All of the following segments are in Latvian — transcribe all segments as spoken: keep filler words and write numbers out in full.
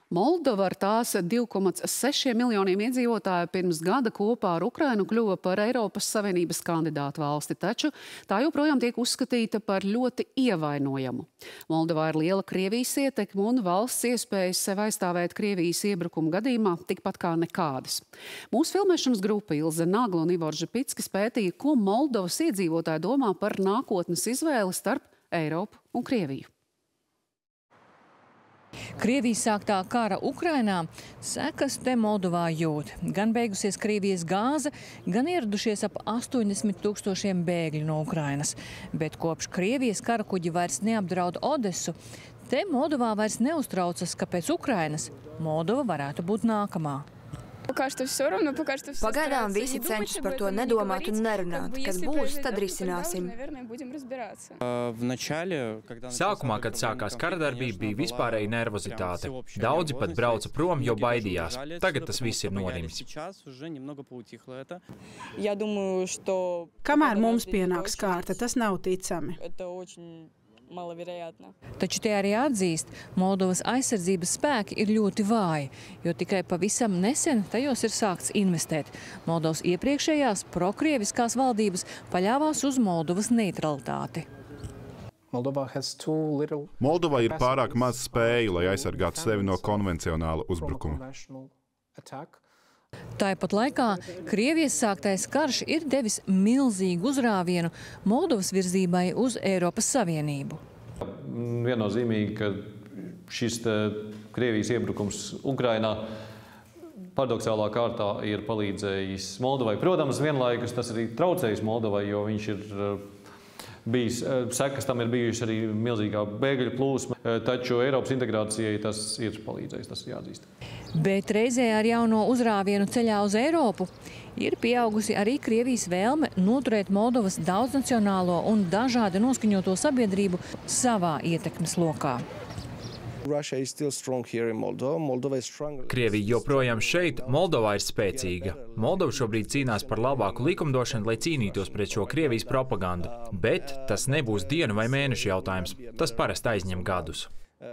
Moldova ar tās divi komats seši miljoniem iedzīvotāju pirms gada kopā ar Ukrainu kļuva par Eiropas Savienības kandidātu valsti, taču tā joprojām tiek uzskatīta par ļoti ievainojamu. Moldovā ir liela Krievijas ietekme un valsts iespējas sev aizstāvēt Krievijas iebrukumu gadījumā tikpat kā nekādas. Mūsu filmēšanas grupa Ilze Nagla un Ivors Žepitskis pētīja, ko Moldovas iedzīvotāji domā par nākotnes izvēli starp Eiropu un Krieviju. Krievijas sāktā kara Ukrainā sekas te Moldovā jūt. Gan beigusies Krievijas gāze, gan ieradušies ap astoņdesmit tūkstošiem bēgļu no Ukrainas. Bet kopš Krievijas karakuģi vairs neapdraud Odesu, te Moldovā vairs neuztraucas, ka pēc Ukrainas Moldova varētu būt nākamā. Pagaidām visi cenšas par to nedomāt un nerunāt. Kad būs, tad risināsim. Sākumā, kad sākās karadarbība, bija vispārēja nervozitāte. Daudzi pat brauca prom, jo baidījās. Tagad tas viss ir norimis. Kamēr mums pienāks kārta, tas nav ticami. Taču tie arī atzīst, Moldovas aizsardzības spēki ir ļoti vāji, jo tikai pavisam nesen tajos ir sākts investēt. Moldovas iepriekšējās prokrieviskās valdības paļāvās uz Moldovas neutralitāti. Moldovā ir pārāk maz spēju, lai aizsargātu sevi no konvencionāla uzbrukuma. Tāpat laikā Krievijas sāktais karš ir devis milzīgu uzrāvienu Moldovas virzībai uz Eiropas Savienību. Viennozīmīgi, ka šis Krievijas iebrukums Ukrainā paradoxālā kārtā ir palīdzējis Moldovai. Protams, vienlaikus tas arī traucējis Moldovai, jo viņš ir bijis, sekas tam ir bijuši arī milzīgā bēgļu plūsma, taču Eiropas integrācijai tas ir palīdzējis, tas ir jāatzīst. Bet reizē ar jauno uzrāvienu ceļā uz Eiropu ir pieaugusi arī Krievijas vēlme noturēt Moldovas daudznacionālo un dažādi noskaņoto sabiedrību savā ietekmes lokā. Krievija joprojām šeit, Moldovā ir spēcīga. Moldova šobrīd cīnās par labāku likumdošanu, lai cīnītos pret šo Krievijas propagandu. Bet tas nebūs dienu vai mēnešu jautājums. Tas parasti aizņem gadus.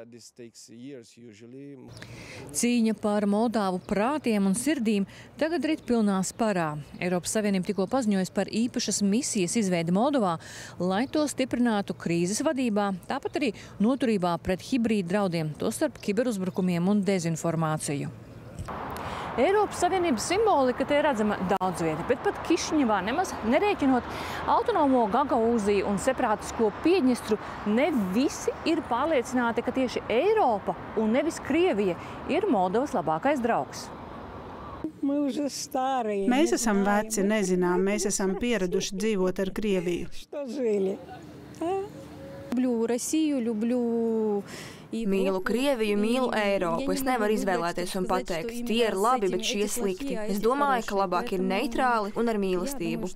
Cīņa par Moldāvu prātiem un sirdīm tagad rit pilnā sparā. Eiropas Savienība tikko paziņojas par īpašas misijas izveidi Moldovā, lai to stiprinātu krīzes vadībā, tāpat arī noturībā pret hibrīdu draudiem, tostarp kiberuzbrukumiem un dezinformāciju. Eiropas Savienības simbolika te ir redzama daudz vieta, bet pat Kišiņevā nemaz nerēķinot autonomo Gagaūziju un separātisko Piedņestru, ne visi ir pārliecināti, ka tieši Eiropa un nevis Krievija ir Moldovas labākais draugs. Mēs esam veci, nezinām, mēs esam pieraduši dzīvot ar Krieviju. Mīlu Krieviju, mīlu Eiropu. Es nevaru izvēlēties un pateikt, tie ir labi, bet šie slikti. Es domāju, ka labāk ir neitrāli un ar mīlestību.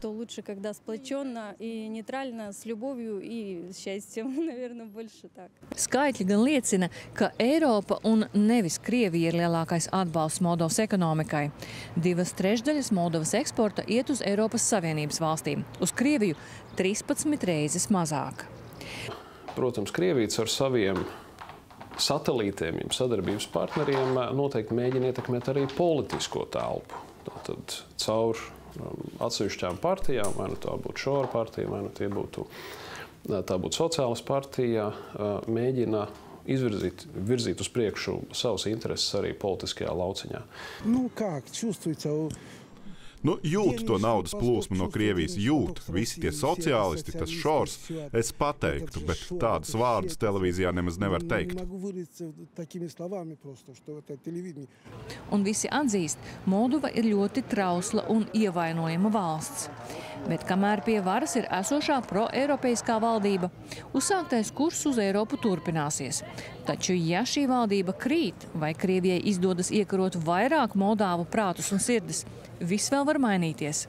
Skaitļi gan liecina, ka Eiropa un nevis Krievija ir lielākais atbalsts Moldovas ekonomikai. Divas trešdaļas Moldovas eksporta iet uz Eiropas Savienības valstīm. Uz Krieviju trīspadsmit reizes mazāk. Protams, Krievijas ar saviem satelītiem, sadarbības partneriem noteikti mēģina ietekmēt arī politisko telpu. Tātad caur atsevišķām partijām, vai nu tā būtu Šora partija, vai nu tie būtu, tā būtu Sociālas partija, mēģina izvirzīt, virzīt uz priekšu savas intereses arī politiskajā lauciņā. Nu, kā, Nu, jūt to naudas plūsmu no Krievijas, jūt. Visi tie sociālisti, tas Šors, es pateiktu, bet tādus vārdus televīzijā nemaz nevar teikt. Un visi atzīst, Moldova ir ļoti trausla un ievainojama valsts. Bet kamēr pie varas ir esošā pro-eiropeiskā valdība, uzsāktais kurs uz Eiropu turpināsies. Taču, ja šī valdība krīt, vai Krievijai izdodas iekarot vairāk Moldāvu prātus un sirdis, viss vēl var mainīties.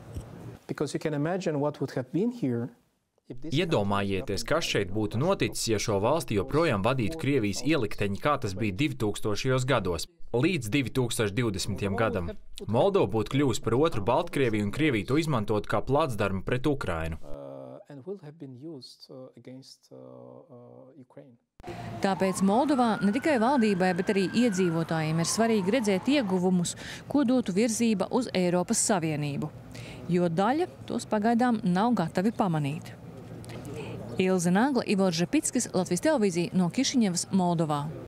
Iedomājieties, kas šeit būtu noticis, ja šo valsti joprojām vadītu Krievijas ielikteņi, kā tas bija divtūkstošajos gados, līdz divi tūkstoši divdesmitajam gadam. Moldova būtu kļuvusi par otru Baltkrieviju un Krievija to izmantot kā placdarmu pret Ukrainu. Tāpēc Moldovā ne tikai valdībai, bet arī iedzīvotājiem ir svarīgi redzēt ieguvumus, ko dotu virzība uz Eiropas Savienību, jo daļa tos pagaidām nav gatavi pamanīt. Ilze Nagla, Ivors Žepickis, Latvijas televīzija no Kišiņevas, Moldovā.